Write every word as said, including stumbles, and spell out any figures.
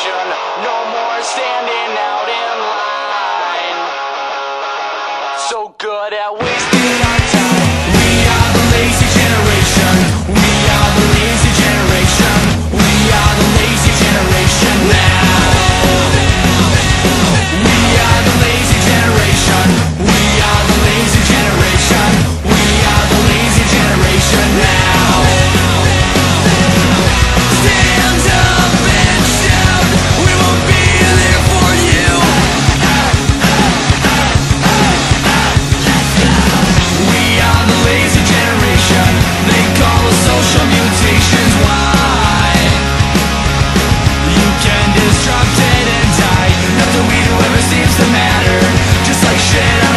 generation. No more standing out in line. So good at wasting our time. We are the lazy generation. We are the lazy generation. We are the lazy generation now. We are the lazy generation. We are the lazy generation. We are the lazy generation now. Stand up and shout. We won't be there for you. We are the lazy generation. They call us social mutations. Why? You can disrupt it and die. Nothing we do ever seems to matter. Just like shit